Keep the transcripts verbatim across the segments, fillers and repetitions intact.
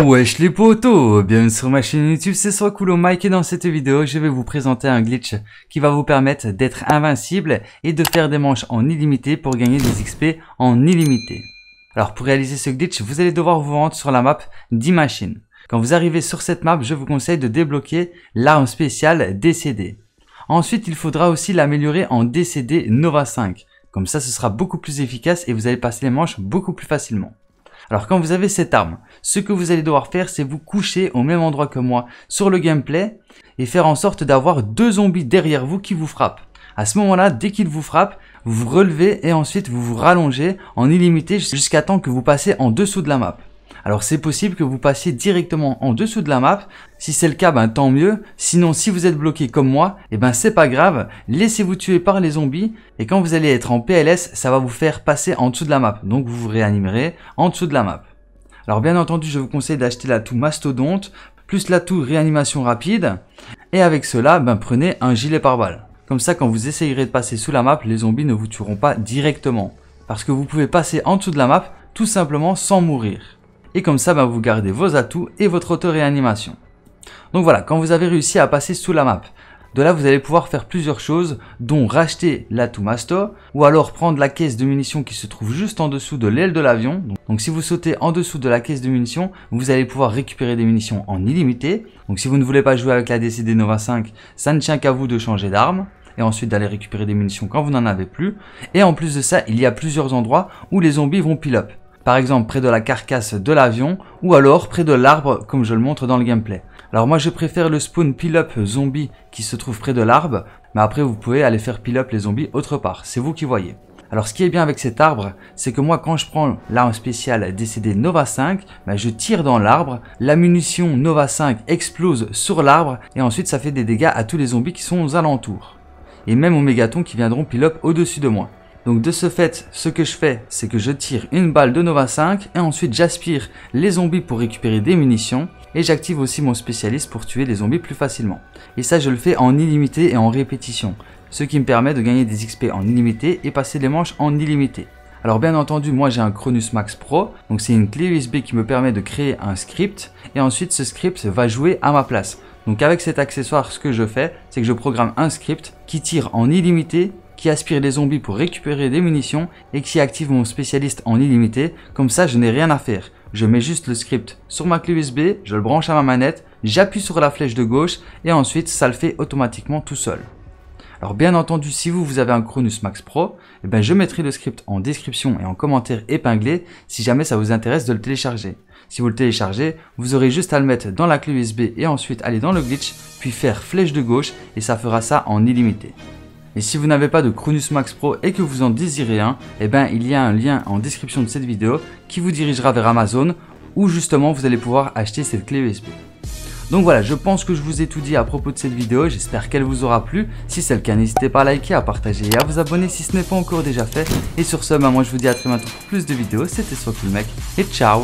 Wesh les potos, bienvenue sur ma chaîne YouTube, c'est Swakulo Mike et dans cette vidéo je vais vous présenter un glitch qui va vous permettre d'être invincible et de faire des manches en illimité pour gagner des X P en illimité. Alors pour réaliser ce glitch, vous allez devoir vous rendre sur la map d'Imachine. Quand vous arrivez sur cette map, je vous conseille de débloquer l'arme spéciale D C D. Ensuite, il faudra aussi l'améliorer en D C D Nova cinq. Comme ça, ce sera beaucoup plus efficace et vous allez passer les manches beaucoup plus facilement. Alors quand vous avez cette arme, ce que vous allez devoir faire, c'est vous coucher au même endroit que moi sur le gameplay et faire en sorte d'avoir deux zombies derrière vous qui vous frappent. À ce moment-là, dès qu'ils vous frappent, vous vous relevez et ensuite vous vous rallongez en illimité jusqu'à temps que vous passez en dessous de la map. Alors c'est possible que vous passiez directement en dessous de la map. Si c'est le cas, ben tant mieux. Sinon, si vous êtes bloqué comme moi, eh ben c'est pas grave. Laissez-vous tuer par les zombies et quand vous allez être en P L S, ça va vous faire passer en dessous de la map. Donc vous vous réanimerez en dessous de la map. Alors bien entendu, je vous conseille d'acheter l'atout Mastodonte plus l'atout Réanimation Rapide. Et avec cela, ben prenez un gilet pare-balles. Comme ça, quand vous essayerez de passer sous la map, les zombies ne vous tueront pas directement. Parce que vous pouvez passer en dessous de la map tout simplement sans mourir. Et comme ça, ben, vous gardez vos atouts et votre auto-réanimation. Donc voilà, quand vous avez réussi à passer sous la map, de là vous allez pouvoir faire plusieurs choses, dont racheter l'atout Masto, ou alors prendre la caisse de munitions qui se trouve juste en dessous de l'aile de l'avion. Donc, donc si vous sautez en dessous de la caisse de munitions, vous allez pouvoir récupérer des munitions en illimité. Donc si vous ne voulez pas jouer avec la D C D Nova cinq, ça ne tient qu'à vous de changer d'arme. Et ensuite d'aller récupérer des munitions quand vous n'en avez plus. Et en plus de ça, il y a plusieurs endroits où les zombies vont pile-up. Par exemple près de la carcasse de l'avion ou alors près de l'arbre comme je le montre dans le gameplay. Alors moi je préfère le spawn pile-up zombie qui se trouve près de l'arbre, mais après vous pouvez aller faire pile-up les zombies autre part, c'est vous qui voyez. Alors ce qui est bien avec cet arbre, c'est que moi quand je prends l'arme spéciale D C D Nova cinq, ben, je tire dans l'arbre, la munition Nova cinq explose sur l'arbre et ensuite ça fait des dégâts à tous les zombies qui sont aux alentours. Et même aux mégatons qui viendront pile-up au-dessus de moi. Donc de ce fait, ce que je fais, c'est que je tire une balle de Nova cinq et ensuite j'aspire les zombies pour récupérer des munitions et j'active aussi mon spécialiste pour tuer les zombies plus facilement. Et ça je le fais en illimité et en répétition, ce qui me permet de gagner des X P en illimité et passer les manches en illimité. Alors bien entendu, moi j'ai un Cronus Max Pro, donc c'est une clé U S B qui me permet de créer un script et ensuite ce script va jouer à ma place. Donc avec cet accessoire, ce que je fais, c'est que je programme un script qui tire en illimité, qui aspire les zombies pour récupérer des munitions et qui active mon spécialiste en illimité. Comme ça, je n'ai rien à faire. Je mets juste le script sur ma clé U S B, je le branche à ma manette, j'appuie sur la flèche de gauche et ensuite ça le fait automatiquement tout seul. Alors bien entendu, si vous, vous avez un Cronus Max Pro, eh ben, je mettrai le script en description et en commentaire épinglé si jamais ça vous intéresse de le télécharger. Si vous le téléchargez, vous aurez juste à le mettre dans la clé U S B et ensuite aller dans le glitch, puis faire flèche de gauche et ça fera ça en illimité. Et si vous n'avez pas de Cronus Max Pro et que vous en désirez un, eh ben, il y a un lien en description de cette vidéo qui vous dirigera vers Amazon où justement vous allez pouvoir acheter cette clé U S B. Donc voilà, je pense que je vous ai tout dit à propos de cette vidéo, j'espère qu'elle vous aura plu. Si c'est le cas, n'hésitez pas à liker, à partager et à vous abonner si ce n'est pas encore déjà fait. Et sur ce, bah, moi je vous dis à très bientôt pour plus de vidéos, c'était Swakulo Mike et ciao,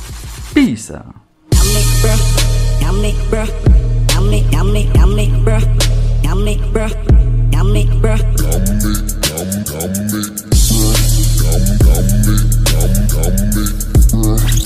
peace. Yummy, bruh. Yummy, yum, yummy, bruh. Yum, yummy, yum, yummy, bruh.